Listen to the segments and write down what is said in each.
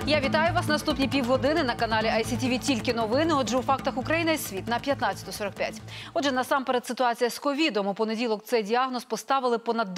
Я вітаю вас. Наступні півгодини на каналі ICTV «Тільки новини». Отже, у фактах України і світ на 15:45. Отже, насамперед ситуація з ковідом. У понеділок цей діагноз поставили понад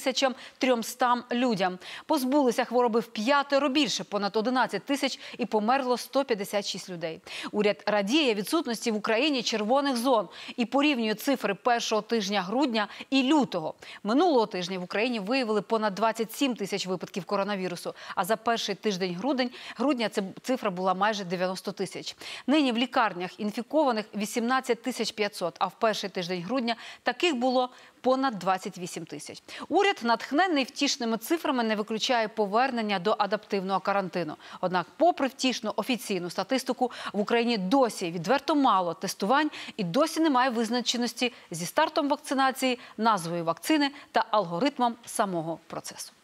2300 людям. Позбулися хвороби вп'ятеро більше, понад 11 тисяч, і померло 156 людей. Уряд радіє відсутності в Україні червоних зон і порівнює цифри першого тижня грудня і лютого. Минулого тижня в Україні виявили понад 27 тисяч випадків коронавірусу, а за перший тиждень грудня цифра була майже 90 тисяч. Нині в лікарнях інфікованих 18 500, а в перший тиждень грудня таких було понад 28 тисяч. Уряд, натхнений втішними цифрами, не виключає повернення до адаптивного карантину. Однак, попри втішну офіційну статистику, в Україні досі відверто мало тестувань і досі немає визначеності зі стартом вакцинації, назвою вакцини та алгоритмом самого процесу.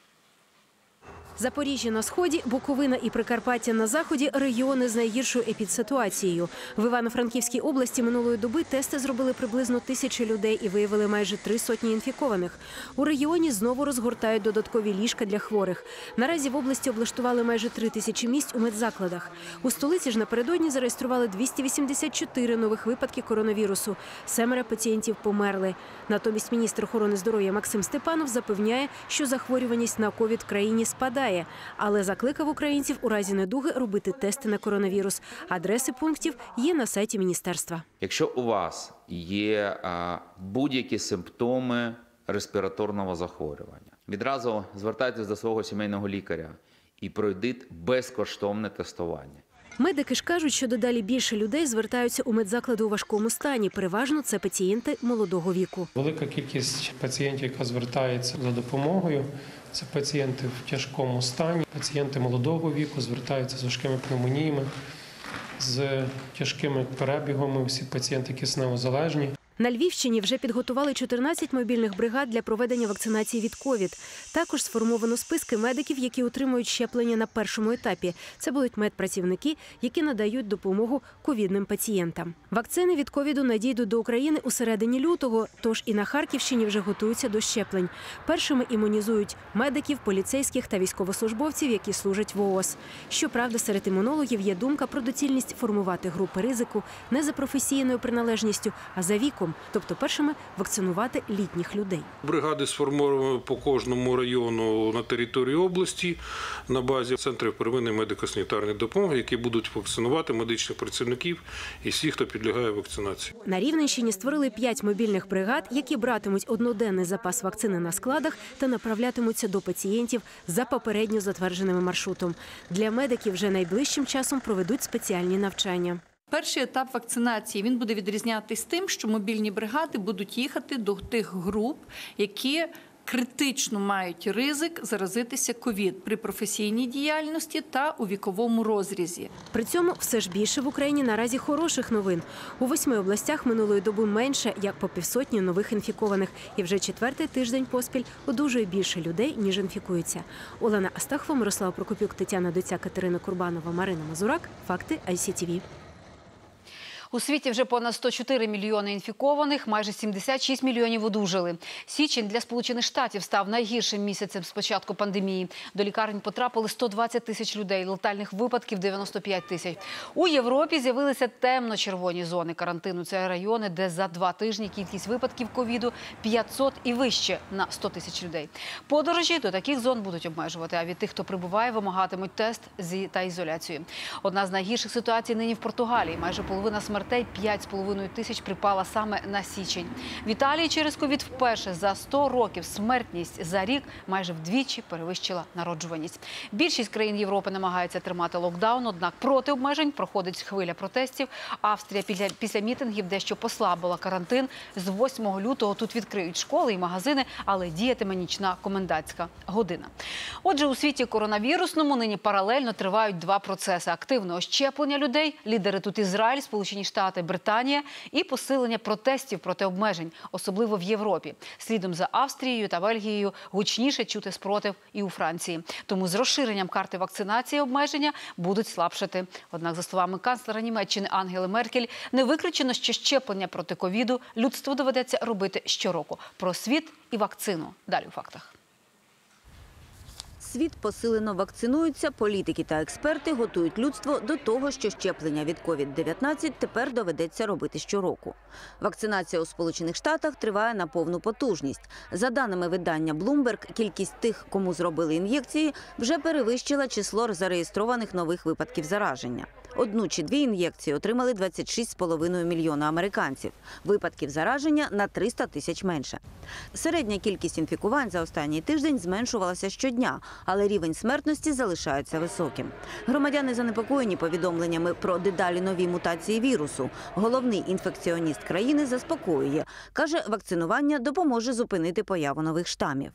Запоріжжя на сході, Буковина і Прикарпаття на заході – регіони з найгіршою епідситуацією. В Івано-Франківській області минулої доби тести зробили приблизно 1000 людей і виявили майже 300 інфікованих. У регіоні знову розгортають додаткові ліжка для хворих. Наразі в області облаштували майже 3000 місць у медзакладах. У столиці ж напередодні зареєстрували 284 нових випадки коронавірусу. 7 пацієнтів померли. Натомість міністр охорони здоров'я Максим Степанов запевняє, що захворюваність на ковід в країні спадає. Але закликав українців у разі недуги робити тести на коронавірус. Адреси пунктів є на сайті міністерства. Якщо у вас є будь-які симптоми респіраторного захворювання, відразу звертайтесь до свого сімейного лікаря і пройдіть безкоштовне тестування. Медики ж кажуть, що дедалі більше людей звертаються у медзаклади у важкому стані. Переважно це пацієнти молодого віку. Велика кількість пацієнтів, яка звертається за допомогою, це пацієнти в тяжкому стані, пацієнти молодого віку звертаються з важкими пневмоніями, з тяжкими перебігами, всі пацієнти кисневозалежні. На Львівщині вже підготували 14 мобільних бригад для проведення вакцинації від ковід. Також сформовано списки медиків, які отримують щеплення на першому етапі. Це будуть медпрацівники, які надають допомогу ковідним пацієнтам. Вакцини від ковіду надійдуть до України у середині лютого, тож і на Харківщині вже готуються до щеплень. Першими імунізують медиків, поліцейських та військовослужбовців, які служать в ООС. Щоправда, серед імунологів є думка про доцільність формувати групи ризику не за професійною приналежністю, а за віком. Тобто першими вакцинувати літніх людей. Бригади сформовані по кожному району на території області на базі центрів первинної медико-санітарної допомоги, які будуть вакцинувати медичних працівників і всіх, хто підлягає вакцинації. На Рівненщині створили 5 мобільних бригад, які братимуть одноденний запас вакцини на складах та направлятимуться до пацієнтів за попередньо затвердженим маршрутом. Для медиків вже найближчим часом проведуть спеціальні навчання. Перший етап вакцинації, він буде відрізнятись тим, що мобільні бригади будуть їхати до тих груп, які критично мають ризик заразитися ковід при професійній діяльності та у віковому розрізі. При цьому все ж більше в Україні наразі хороших новин. У 8 областях минулої доби менше, як по 500 нових інфікованих. І вже 4-й тиждень поспіль одужує більше людей, ніж інфікується. Олена Астахова, Мирослав Прокопюк, Тетяна Доця, Катерина Курбанова, Марина Мазурак. Факти ICTV. У світі вже понад 104 мільйони інфікованих, майже 76 мільйонів одужали. Січень для Сполучених Штатів став найгіршим місяцем з початку пандемії. До лікарень потрапили 120 тисяч людей, летальних випадків – 95 тисяч. У Європі з'явилися темно-червоні зони карантину. Це райони, де за 2 тижні кількість випадків ковіду 500 і вище на 100 тисяч людей. Подорожі до таких зон будуть обмежувати, а від тих, хто прибуває, вимагатимуть тест та ізоляцію. Одна з найгірших ситуацій нині в Португалії. Майже половина смертей, 5,5 тисяч, припала саме на січень. В Італії через ковід вперше за 100 років смертність за рік майже вдвічі перевищила народжуваність. Більшість країн Європи намагається тримати локдаун, однак проти обмежень проходить хвиля протестів. Австрія після мітингів дещо послабила карантин. З 8 лютого тут відкриють школи і магазини, але діятиме нічна комендантська година. Отже, у світі коронавірусному нині паралельно тривають 2 процеси. Активне ощеплення людей, лідери тут Ізраїль, Сполучені Штати, Британія, і посилення протестів проти обмежень, особливо в Європі. Слідом за Австрією та Бельгією гучніше чути спротив і у Франції. Тому з розширенням карти вакцинації обмеження будуть слабшати. Однак, за словами канцлера Німеччини Ангели Меркель, не виключено, що щеплення проти ковіду людству доведеться робити щороку. Про світ і вакцину. Далі у фактах. світ посилено вакцинуються, політики та експерти готують людство до того, що щеплення від COVID-19 тепер доведеться робити щороку. Вакцинація у Сполучених Штатах триває на повну потужність. За даними видання Bloomberg, кількість тих, кому зробили ін'єкції, вже перевищила число зареєстрованих нових випадків зараження. 1 чи 2 ін'єкції отримали 26,5 мільйона американців. Випадків зараження на 300 тисяч менше. Середня кількість інфікувань за останній тиждень зменшувалася щодня, але рівень смертності залишається високим. Громадяни занепокоєні повідомленнями про дедалі нові мутації вірусу. Головний інфекціоніст країни заспокоює. Каже, вакцинування допоможе зупинити появу нових штамів.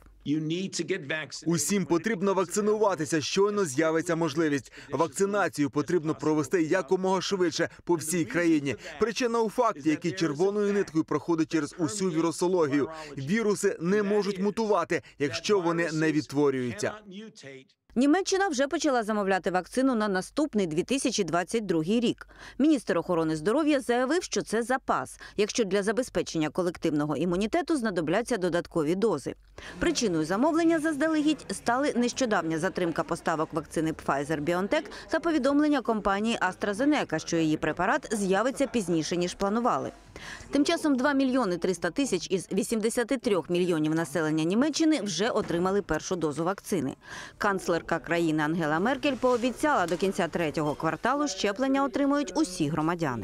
Усім потрібно вакцинуватися, щойно з'явиться можливість. Вакцинацію потрібно провести якомога швидше по всій країні. Причина у факті, який червоною ниткою проходить через усю вірусологію. Віруси не можуть мутувати, якщо вони не відтворюються. Німеччина вже почала замовляти вакцину на наступний 2022 рік. Міністр охорони здоров'я заявив, що це запас, якщо для забезпечення колективного імунітету знадобляться додаткові дози. Причиною замовлення заздалегідь стали нещодавня затримка поставок вакцини Pfizer-BioNTech та повідомлення компанії AstraZeneca, що її препарат з'явиться пізніше, ніж планували. Тим часом 2 мільйони 300 тисяч із 83 мільйонів населення Німеччини вже отримали першу дозу вакцини. Канцлерка країни Ангела Меркель пообіцяла, до кінця 3-го кварталу щеплення отримують усі громадяни.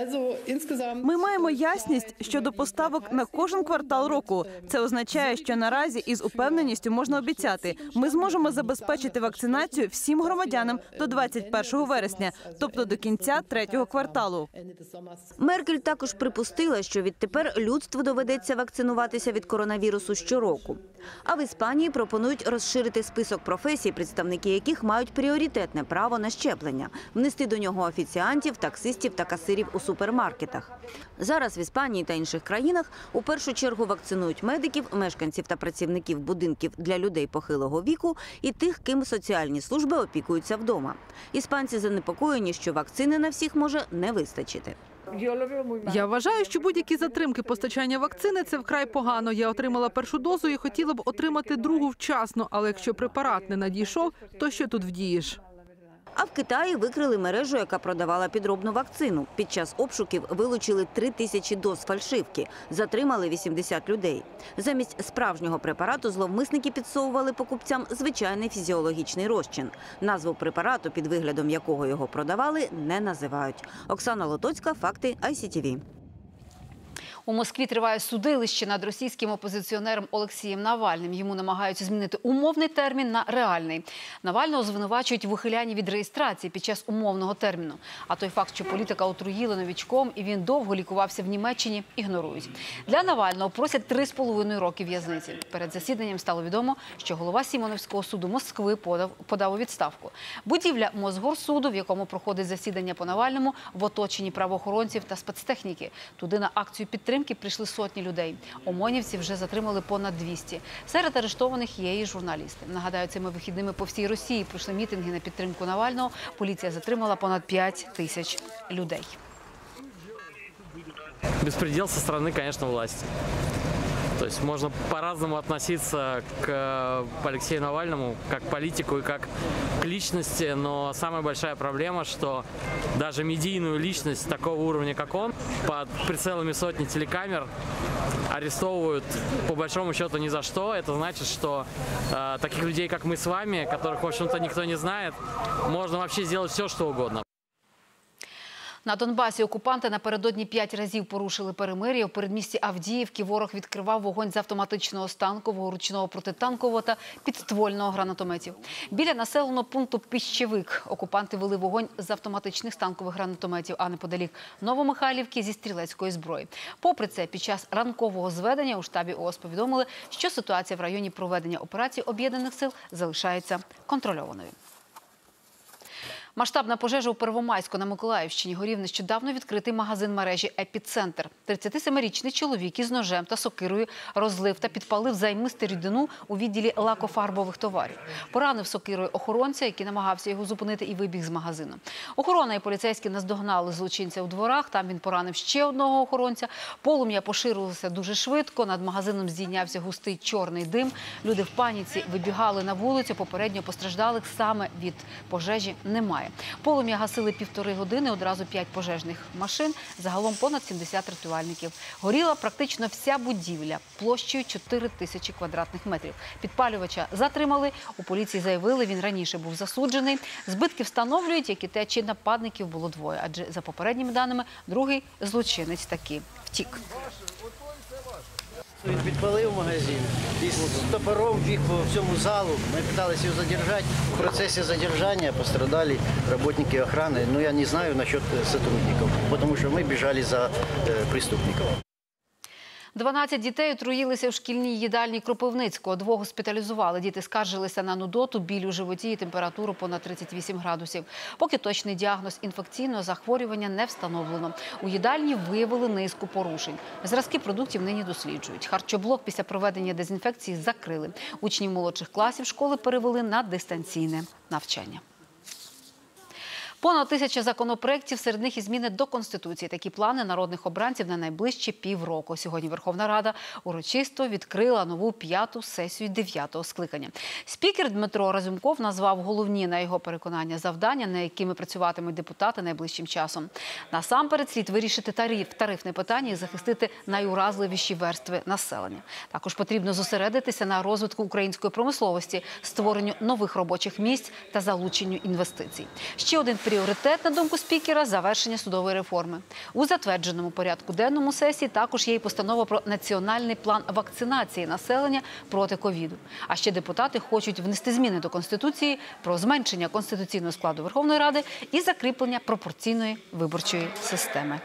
Ми маємо ясність щодо поставок на кожен квартал року. Це означає, що наразі із упевненістю можна обіцяти, ми зможемо забезпечити вакцинацію всім громадянам до 21 вересня, тобто до кінця 3-го кварталу. Меркель також припустила, що відтепер людству доведеться вакцинуватися від коронавірусу щороку. А в Іспанії пропонують розширити список професій, представники яких мають пріоритетне право на щеплення, внести до нього офіціантів, таксистів та касирів у супермаркетах. Зараз в Іспанії та інших країнах у першу чергу вакцинують медиків, мешканців та працівників будинків для людей похилого віку і тих, ким соціальні служби опікуються вдома. Іспанці занепокоєні, що вакцини на всіх може не вистачити. Я вважаю, що будь-які затримки постачання вакцини – це вкрай погано. Я отримала першу дозу і хотіла б отримати другу вчасно, але якщо препарат не надійшов, то що тут вдієш? А в Китаї викрили мережу, яка продавала підробну вакцину. Під час обшуків вилучили 3000 доз фальшивки, затримали 80 людей. Замість справжнього препарату зловмисники підсовували покупцям звичайний фізіологічний розчин. Назву препарату, під виглядом якого його продавали, не називають. Оксана Лотоцька, факти ICTV. У Москві триває судилище над російським опозиціонером Олексієм Навальним. Йому намагаються змінити умовний термін на реальний. Навального звинувачують в ухилянні від реєстрації під час умовного терміну. А той факт, що політика отруїли новічком і він довго лікувався в Німеччині, ігнорують. Для Навального просять 3,5 роки в'язниці. Перед засіданням стало відомо, що голова Сімоновського суду Москви подав у відставку. Будівля Мосгорсуду, в якому проходить засідання по Навальному, в оточенні правоохоронців та спецтехніки. Туди на акцію підтримки прийшли сотні людей. ОМОНівці вже затримали понад 200. Серед арештованих є і журналісти. Нагадаю, цими вихідними по всій Росії пройшли мітинги на підтримку Навального. Поліція затримала понад 5000 людей. Беспредел со стороны, конечно, власти. То есть можно по-разному относиться к Алексею Навальному, как к политику и как к личности, но самая большая проблема, что даже медийную личность такого уровня, как он, под прицелами сотни телекамер арестовывают по большому счету ни за что. Это значит, что таких людей, как мы с вами, которых, в общем-то, никто не знает, можно вообще сделать все, что угодно. На Донбасі окупанти напередодні 5 разів порушили перемир'я. У передмісті Авдіївки ворог відкривав вогонь з автоматичного станкового, ручного протитанкового та підствольного гранатометів. Біля населеного пункту Піщевик окупанти вели вогонь з автоматичних станкових гранатометів, а неподалік Новомихайлівки зі стрілецької зброї. Попри це, під час ранкового зведення у штабі ООС повідомили, що ситуація в районі проведення операції Об'єднаних сил залишається контрольованою. Масштабна пожежа у Первомайську на Миколаївщині. Горів нещодавно відкритий магазин мережі «Епіцентр». 37-річний чоловік із ножем та сокирою розлив та підпалив займисту рідину у відділі лакофарбових товарів. Поранив сокирою охоронця, який намагався його зупинити, і вибіг з магазину. Охорона і поліцейські наздогнали злочинця у дворах. Там він поранив ще одного охоронця. Полум'я поширилося дуже швидко. Над магазином здійнявся густий чорний дим. Люди в паніці вибігали на вулицю. Попередньо постраждалих саме від пожежі немає. Полум'я гасили 1,5 години, одразу 5 пожежних машин, загалом понад 70 рятувальників. Горіла практично вся будівля площею 4000 квадратних метрів. Підпалювача затримали, у поліції заявили, він раніше був засуджений. Збитки встановлюють, як і те, чи нападників було двоє, адже за попередніми даними другий злочинець таки втік. Він підпалив магазин і з топором біг по всьому залу. Ми намагалися його задержати. В процесі задержання пострадали працівники охорони. Ну, я не знаю насчет сотрудників, тому що ми біжали за преступників. 12 дітей отруїлися в шкільній їдальні Кропивницького. 2 госпіталізували. Діти скаржилися на нудоту, біль у животі і температуру понад 38 градусів. Поки точний діагноз інфекційного захворювання не встановлено. У їдальні виявили низку порушень. Зразки продуктів нині досліджують. Харчоблок після проведення дезінфекції закрили. Учнів молодших класів школи перевели на дистанційне навчання. Понад 1000 законопроєктів, серед них і зміни до Конституції. Такі плани народних обранців на найближчі півроку. Сьогодні Верховна Рада урочисто відкрила нову 5-ту сесію 9-го скликання. Спікер Дмитро Разумков назвав головні, на його переконання, завдання, на якими працюватимуть депутати найближчим часом. Насамперед слід вирішити тарифне питання і захистити найуразливіші верстви населення. Також потрібно зосередитися на розвитку української промисловості, створенню нових робочих місць та залученню інвестицій. Ще один пріоритет, на думку спікера, – завершення судової реформи. У затвердженому порядку денному сесії також є і постанова про національний план вакцинації населення проти ковіду. А ще депутати хочуть внести зміни до Конституції про зменшення конституційного складу Верховної Ради і закріплення пропорційної виборчої системи.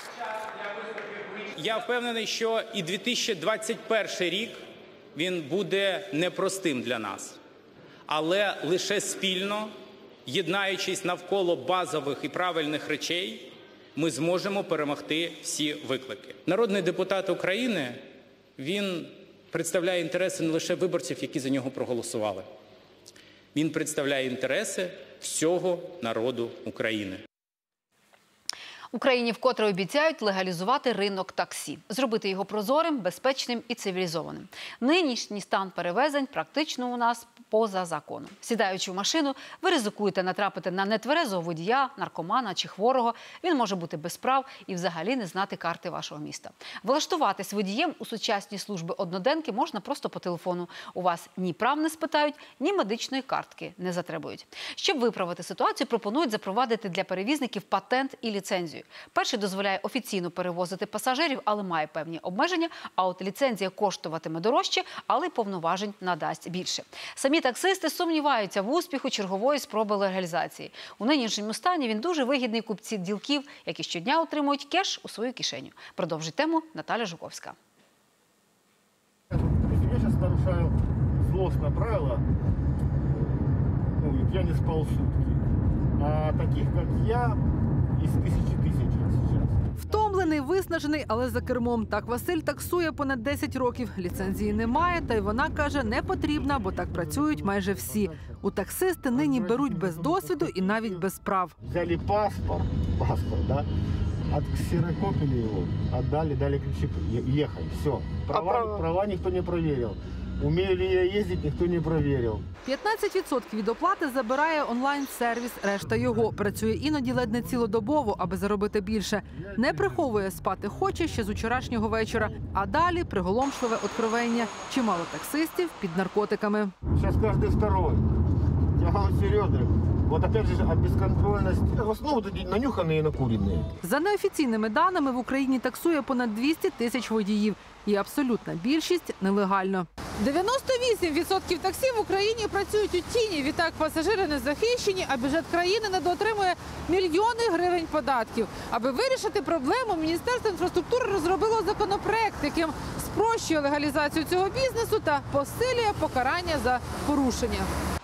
Я впевнений, що і 2021 рік він буде непростим для нас. Але лише спільно, єднаючись навколо базових і правильних речей, ми зможемо перемогти всі виклики. Народний депутат України, він представляє інтереси не лише виборців, які за нього проголосували. Він представляє інтереси всього народу України. Україні вкотре обіцяють легалізувати ринок таксі. Зробити його прозорим, безпечним і цивілізованим. Нинішній стан перевезень практично у нас поза законом. Сідаючи в машину, ви ризикуєте натрапити на нетверезого водія, наркомана чи хворого. Він може бути без прав і взагалі не знати карти вашого міста. Влаштуватись водієм у сучасні служби одноденки можна просто по телефону. У вас ні прав не спитають, ні медичної картки не затребують. Щоб виправити ситуацію, пропонують запровадити для перевізників патент і ліцензію. Перший дозволяє офіційно перевозити пасажирів, але має певні обмеження, а от ліцензія коштуватиме дорожче, але й повноважень надасть більше. Самі таксисти сумніваються в успіху чергової спроби легалізації. У нинішньому стані він дуже вигідний купці ділків, які щодня отримують кеш у свою кишеню. Продовжить тему Наталя Жуковська. Я зараз нарушаю злостне правило, я не спав сутки. А таких, як я, із тисяч зараз. Втомлений, виснажений, але за кермом. Так Василь таксує понад 10 років. Ліцензії немає, та й вона, каже, не потрібна, бо так працюють майже всі. У таксисти нині беруть без досвіду і навіть без прав. Взяли паспорт, да? Отксерокопили его, отдали, дали ключи, ехай, все. Права никто не проверил. Умею ли я їздити, ніхто не перевірив. 15% від оплати забирає онлайн-сервіс, решта його. Працює іноді ледь не цілодобово, аби заробити більше. Не приховує, спати хоче ще з вчорашнього вечора. А далі приголомшливе откровення. Чимало таксистів під наркотиками. Зараз кожен второй. Я говорю серйозно. Вот опять же, безконтрольность. В основному нанюхані і накурені. За неофіційними даними, в Україні таксує понад 200 тисяч водіїв. І абсолютна більшість нелегально. 98% таксі в Україні працюють у тіні. Відтак пасажири не захищені, а бюджет країни недоотримує мільйони гривень податків. Аби вирішити проблему, Міністерство інфраструктури розробило законопроект, яким спрощує легалізацію цього бізнесу та посилює покарання за порушення.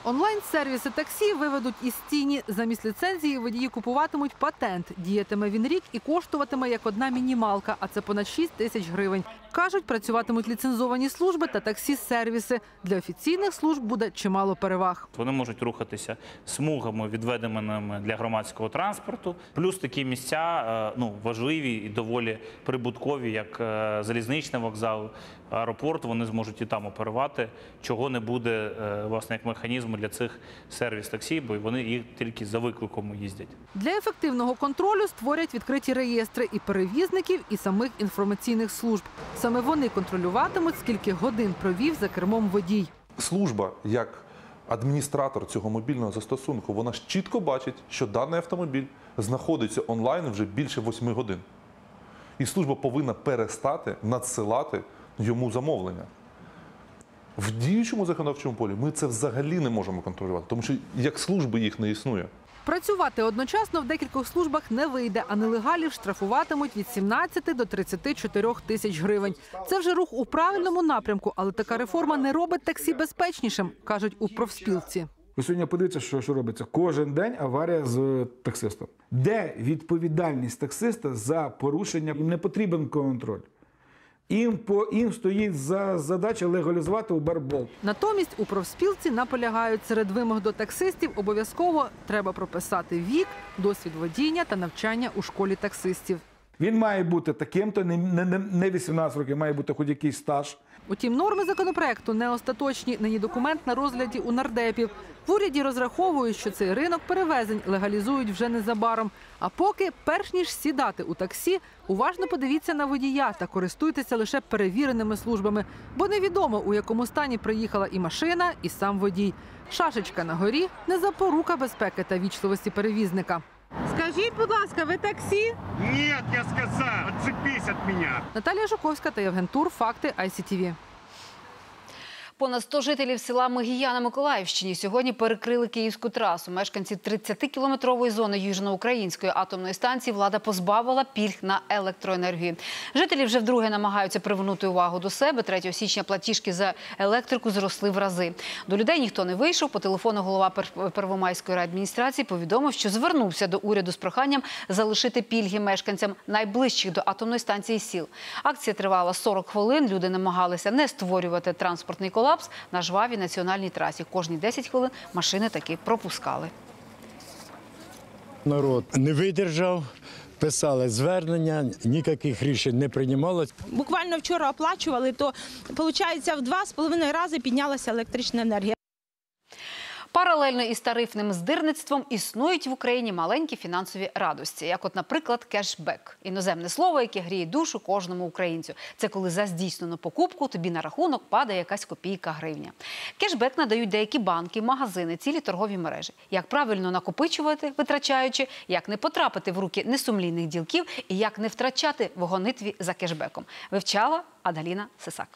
Онлайн-сервіси таксі виведуть із тіні. Замість ліцензії водії купуватимуть патент. Діятиме він рік і коштуватиме як одна мінімалка, а це понад 6 тисяч гривень. Кажуть, працюватимуть ліцензовані служби та таксі-сервіси. Для офіційних служб буде чимало переваг. Вони можуть рухатися смугами, відведеними для громадського транспорту. Плюс такі місця важливі і доволі прибуткові, як залізничний вокзал, аеропорт. Вони зможуть і там оперувати, чого не буде, власне, як механізму для цих сервіс-таксі, бо вони їх тільки за викликом їздять. Для ефективного контролю створять відкриті реєстри і перевізників, і самих інформаційних служб. Саме вони контролюватимуть, скільки годин провів за кермом водій. Служба, як адміністратор цього мобільного застосунку, вона ж чітко бачить, що даний автомобіль знаходиться онлайн вже більше 8 годин. І служба повинна перестати надсилати йому замовлення. В діючому законодавчому полі ми це взагалі не можемо контролювати, тому що як служби їх не існує. Працювати одночасно в декількох службах не вийде, а нелегалів штрафуватимуть від 17 до 34 тисяч гривень. Це вже рух у правильному напрямку, але така реформа не робить таксі безпечнішим, кажуть у профспілці. Ви сьогодні подивіться, що робиться. Кожен день аварія з таксистом. Де відповідальність таксиста за порушення? Їм не потрібен контроль. Їм стоїть задача легалізувати Uber-Bolt. Натомість у профспілці наполягають, серед вимог до таксистів обов'язково треба прописати вік, досвід водіння та навчання у школі таксистів. Він має бути таким-то, не 18 років, має бути хоч якийсь стаж. Утім, норми законопроекту не остаточні. Нині документ на розгляді у нардепів. В уряді розраховують, що цей ринок перевезень легалізують вже незабаром. А поки, перш ніж сідати у таксі, уважно подивіться на водія та користуйтеся лише перевіреними службами. Бо невідомо, у якому стані приїхала і машина, і сам водій. Шашечка на горі – не запорука безпеки та вічливості перевізника. Скажіть, будь ласка, ви таксі? Ні, я сказав, відцепись від мене. Наталія Жуковська та Євген Тур. Факти ICTV. Понад 100 жителів села Мигія на Миколаївщині сьогодні перекрили Київську трасу. Мешканці 30-кілометрової зони Южноукраїнської атомної станції влада позбавила пільг на електроенергію. Жителі вже вдруге намагаються привернути увагу до себе. 3 січня платіжки за електрику зросли в рази. До людей ніхто не вийшов. По телефону голова Первомайської райадміністрації повідомив, що звернувся до уряду з проханням залишити пільги мешканцям найближчих до атомної станції сіл. Акція тривала 40 хвилин. Люди намагалися не створювати транспортний колапс на жвавій національній трасі. Кожні 10 хвилин машини таки пропускали. Народ не видержав, писали звернення, ніяких рішень не приймалось. Буквально вчора оплачували, то, виходить, в 2,5 рази піднялася електрична енергія. Паралельно із тарифним здирництвом існують в Україні маленькі фінансові радості, як от, наприклад, кешбек. Іноземне слово, яке гріє душу кожному українцю. Це коли за здійснену покупку тобі на рахунок падає якась копійка гривня. Кешбек надають деякі банки, магазини, цілі торгові мережі. Як правильно накопичувати, витрачаючи, як не потрапити в руки несумлінних ділків і як не втрачати в гонитві за кешбеком. Вивчала Адаліна Сисак.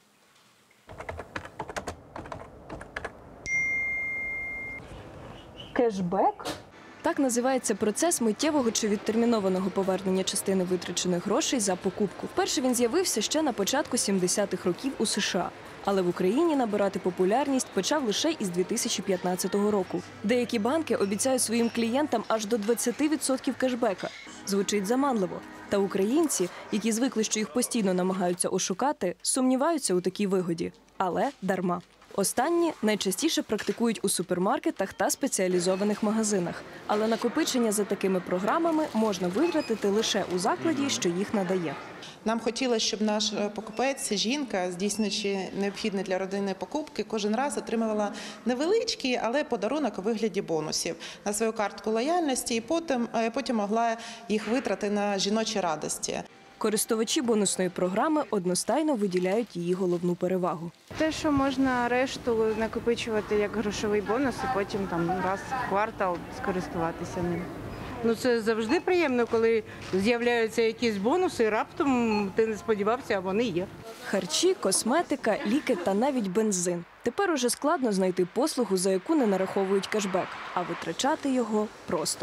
Кешбек? Так називається процес миттєвого чи відтермінованого повернення частини витрачених грошей за покупку. Вперше він з'явився ще на початку 70-х років у США. Але в Україні набирати популярність почав лише із 2015 року. Деякі банки обіцяють своїм клієнтам аж до 20% кешбека. Звучить заманливо. Та українці, які звикли, що їх постійно намагаються ошукати, сумніваються у такій вигоді. Але дарма. Останні найчастіше практикують у супермаркетах та спеціалізованих магазинах. Але накопичення за такими програмами можна витратити лише у закладі, що їх надає. Нам хотілося, щоб наш покупець, жінка, здійснюючи необхідні для родини покупки, кожен раз отримувала невеличкий, але подарунок у вигляді бонусів на свою картку лояльності і потім могла їх витрати на жіночі радості. Користувачі бонусної програми одностайно виділяють її головну перевагу. Те, що можна решту накопичувати як грошовий бонус і потім раз в квартал скористуватися ним. Це завжди приємно, коли з'являються якісь бонуси, і раптом ти не сподівався, а вони є. Харчі, косметика, ліки та навіть бензин. Тепер уже складно знайти послугу, за яку не нараховують кешбек, а витрачати його просто.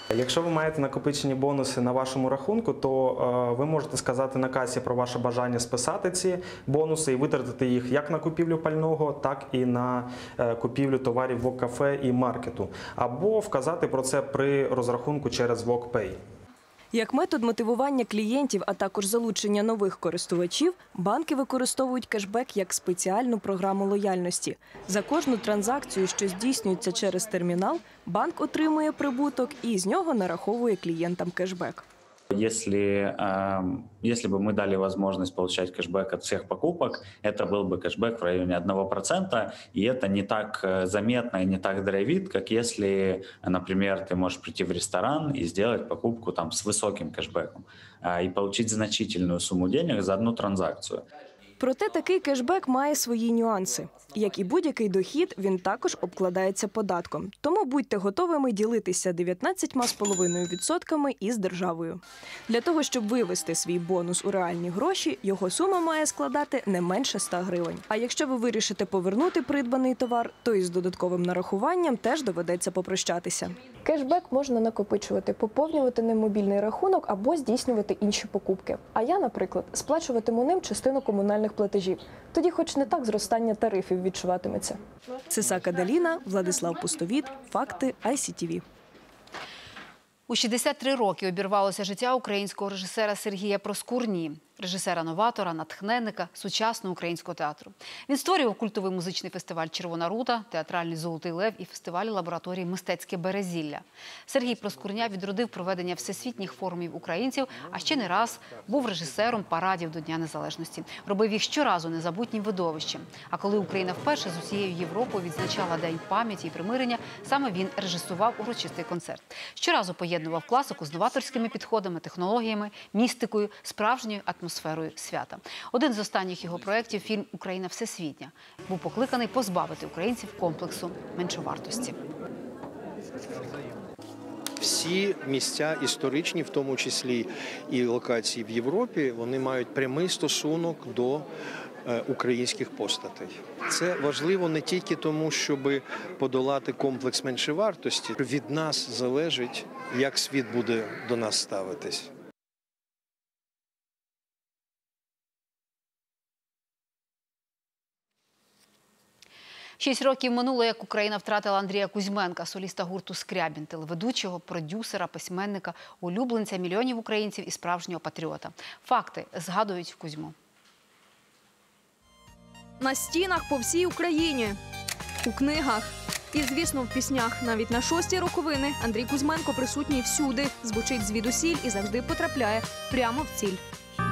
Якщо ви маєте накопичені бонуси на вашому рахунку, то ви можете сказати на касі про ваше бажання списати ці бонуси і витратити їх як на купівлю пального, так і на купівлю товарів Вок-кафе і маркету. Або вказати про це при розрахунку через Вок-пей. Як метод мотивування клієнтів, а також залучення нових користувачів, банки використовують кешбек як спеціальну програму лояльності. За кожну транзакцію, що здійснюється через термінал, банк отримує прибуток і з нього нараховує клієнтам кешбек. Если бы мы дали возможность получать кэшбэк от всех покупок, это был бы кэшбэк в районе 1%, и это не так заметно и не так дорогит, как если, например, ты можешь прийти в ресторан и сделать покупку там с высоким кэшбэком и получить значительную сумму денег за одну транзакцію. Проте такий кешбек має свої нюанси. Як і будь-який дохід, він також обкладається податком. Тому будьте готовими ділитися 19,5% із державою. Для того, щоб вивести свій бонус у реальні гроші, його сума має складати не менше 100 гривень. А якщо ви вирішите повернути придбаний товар, то із додатковим нарахуванням теж доведеться попрощатися. Кешбек можна накопичувати, поповнювати ним мобільний рахунок або здійснювати інші покупки. А я, наприклад, сплачуватиму ним частину комунальних платежів. Тоді хоч не так зростання тарифів відчуватиметься. Цесака Даліна, Владислав Пустовіт, Факти, ICTV. У 63 роки обірвалося життя українського режисера Сергія Проскурні, режисера-новатора, натхненника сучасного українського театру. Він створював культовий музичний фестиваль «Червона рута», театральний «Золотий лев» і фестивалі лабораторії «Мистецьке березілля». Сергій Проскурня відродив проведення всесвітніх форумів українців, а ще не раз був режисером парадів до Дня Незалежності. Робив їх щоразу незабутнім видовищем. А коли Україна вперше з усією Європою відзначала День пам'яті і примирення, саме він режисував урочистий концерт. Щоразу поєднував класику з новаторськими підходами, технологіями, містикою, справжньою атмосферою свята. Один з останніх його проєктів – фільм «Україна всесвітня» був покликаний позбавити українців комплексу меншовартості. Всі місця історичні, в тому числі і локації в Європі, вони мають прямий стосунок до українських постатей. Це важливо не тільки тому, щоб подолати комплекс меншовартості. Від нас залежить, як світ буде до нас ставитись. 6 років минуло, як Україна втратила Андрія Кузьменка, соліста гурту «Скрябін», телеведучого, продюсера, письменника, улюбленця мільйонів українців і справжнього патріота. Факти згадують Кузьму. На стінах по всій Україні, у книгах і, звісно, в піснях. Навіть на 6-ті роковини Андрій Кузьменко присутній всюди, звучить звідусіль і завжди потрапляє прямо в ціль.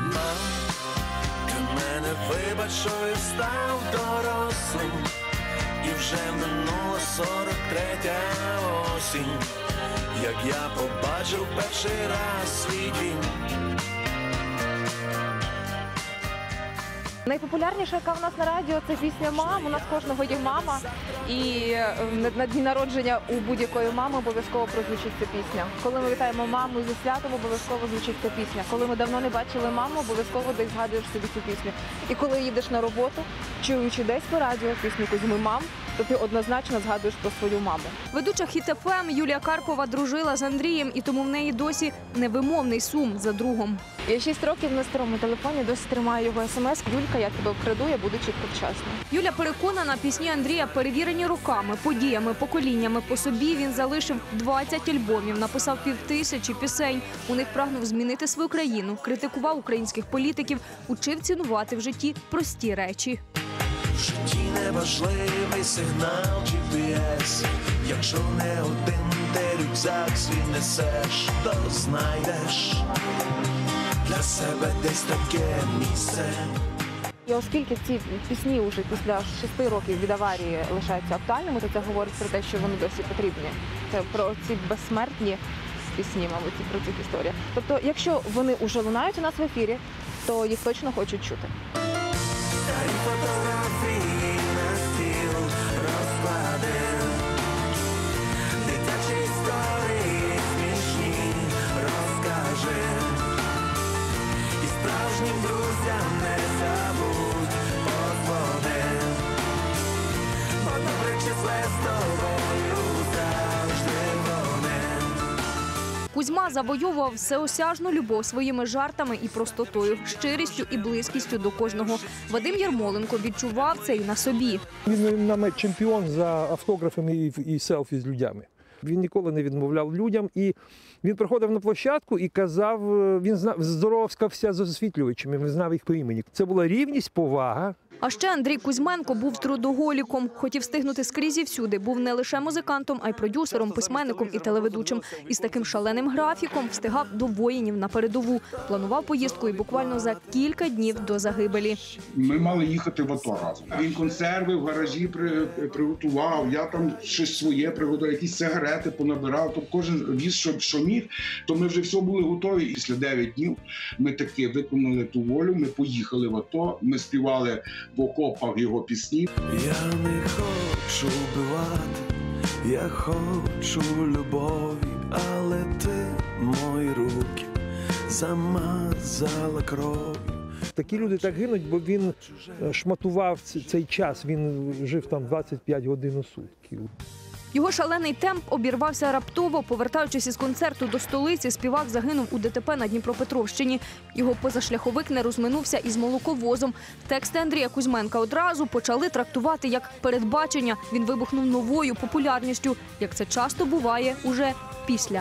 Ти мене вибач, що я став дорослим, і вже минула 43-я осінь, як я побачив перший раз свій дім. Найпопулярніша, яка в нас на радіо, це пісня «Мам». У нас кожного є мама. І на дні народження у будь-якої мами обов'язково прозвучить ця пісня. Коли ми вітаємо маму зі святом, обов'язково звучить ця пісня. Коли ми давно не бачили маму, обов'язково десь згадуєш собі цю пісню. І коли їдеш на роботу, чуючи десь по радіо пісню «Кузьми, мам», то ти однозначно згадуєш про свою маму. Ведуча Хіт ФМ Юлія Карпова дружила з Андрієм, і тому в неї досі невимовний сум за другом. Я 6 років на старому телефоні досі тримаю його смс. «Юлька, я тебе вкраду, я буду чітко вчасно». Юля переконана, пісні Андрія перевірені роками, подіями, поколіннями. По собі він залишив 20 альбомів, написав 5000 пісень. У них прагнув змінити свою країну, критикував українських політиків, учив цінувати в житті прості речі. В житті неважливий сигнал GPS. Якщо не один ти рюкзак свій несеш, то знайдеш для себе десь таке місце. І оскільки ці пісні вже після 6 років від аварії лишаються актуальними, то це говорить про те, що вони досі потрібні. Це про ці безсмертні пісні, мабуть, про цих історіях. Тобто, якщо вони вже лунають у нас в ефірі, то їх точно хочуть чути. Фотографії на стіл розкладем, дитячі історії смішні розкажем, і справжнім друзям не забудь подзвоним, бо добре числе з тобою завжди вони. Кузьма завойовував всеосяжну любов своїми жартами і простотою, щирістю і близькістю до кожного. Вадим Ярмоленко відчував це і на собі. Він нам чемпіон за автографами і селфі з людьми. Він ніколи не відмовляв людям, і він приходив на площадку і казав, він здоровався з освітлювачами, він знав їх по імені. Це була рівність, повага. А ще Андрій Кузьменко був трудоголіком. Хотів встигнути скрізь і всюди. Був не лише музикантом, а й продюсером, письменником і телеведучим. І з таким шаленим графіком встигав до воїнів на передову. Планував поїздку і буквально за кілька днів до загибелі. Ми мали їхати в АТО разом. Він консерви в гаражі приготував, я там щось своє приготував, якісь сигарети понабирав. Тобто кожен віз, що міг, то ми вже все були готові. Після 9 днів ми таки виконали ту волю, ми поїхали в АТО, ми співали в окопах його пісні. Я не хочу вбивати, я хочу любові, але ти мої руки замазала кров'ю. Такі люди так гинуть, бо він шматував цей час, він жив там 25 годин у сутки. Його шалений темп обірвався раптово. Повертаючись із концерту до столиці, співак загинув у ДТП на Дніпропетровщині. Його позашляховик не розминувся із молоковозом. Тексти Андрія Кузьменка одразу почали трактувати як передбачення. Він вибухнув новою популярністю, як це часто буває уже після.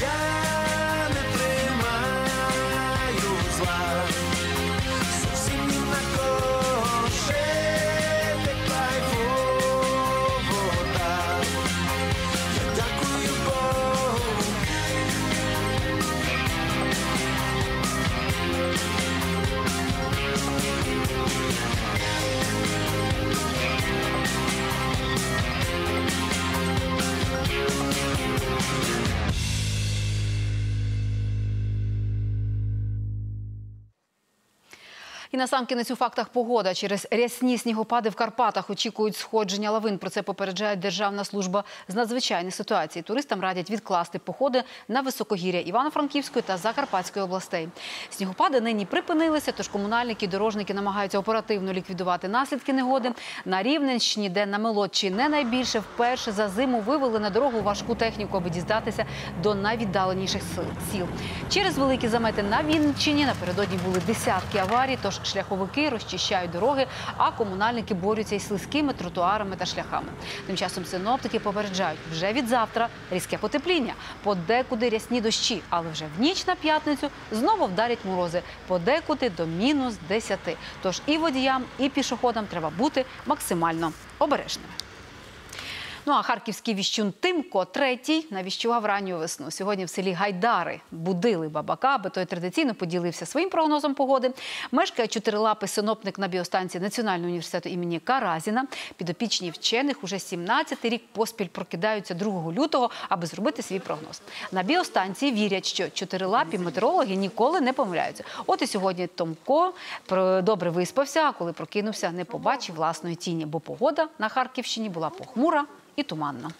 І насамкінець у фактах погода. Через рясні снігопади в Карпатах очікують сходження лавин. Про це попереджає Державна служба з надзвичайних ситуацій. Туристам радять відкласти походи на високогір'я Івано-Франківської та Закарпатської областей. Снігопади нині припинилися, тож комунальники і дорожники намагаються оперативно ліквідувати наслідки негоди. На Рівненщині, де намело чи не найбільше, вперше за зиму вивели на дорогу важку техніку, аби дістатися до найвіддаленіших сіл. Через великі замети на Вінниччині напередодні були десятки аварій, тож шляховики розчищають дороги, а комунальники борються із слизькими тротуарами та шляхами. Тим часом синоптики попереджають, вже від завтра різке потепління, подекуди рясні дощі, але вже в ніч на п'ятницю знову вдарять морози, подекуди до -10. Тож і водіям, і пішоходам треба бути максимально обережними. Ну а харківський віщун Тимко третій навіщував ранню весну. Сьогодні в селі Гайдари будили бабака, аби той традиційно поділився своїм прогнозом погоди. Мешкає чотирилапий синоптик на біостанції Національного університету імені Каразіна. Підопічні вчених уже 17-й рік поспіль прокидаються 2 лютого, аби зробити свій прогноз. На біостанції вірять, що чотирилапі метеорологи ніколи не помиляються. От і сьогодні Томко добре виспався, а коли прокинувся, не побачив власної тіні, бо погода на Харківщині була похмура и туманно.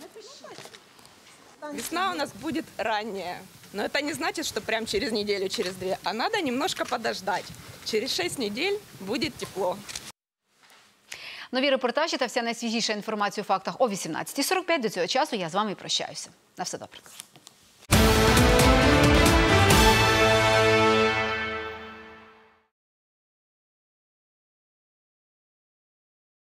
Весна у нас будет ранняя, но это не значит, что прям через неделю, через 2, а надо немножко подождать. Через 6 недель будет тепло. Нові репортажі та вся найсвіжіша інформація у фактах о 18:45. До цього часу я з вами прощаюся. На все добре.